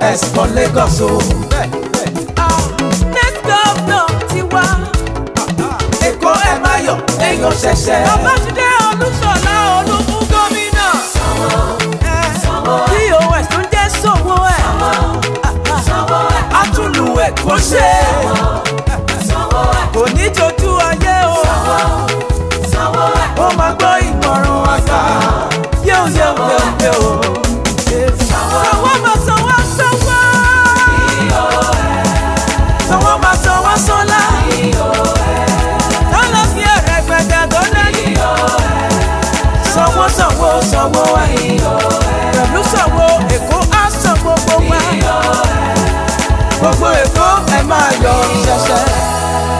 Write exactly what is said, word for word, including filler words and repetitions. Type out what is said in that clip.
S for Lagos o. Next governor Tiwa. Èkó ẹ má yọ̀ ẹ̀yọ̀ ṣẹ̀ṣẹ̀.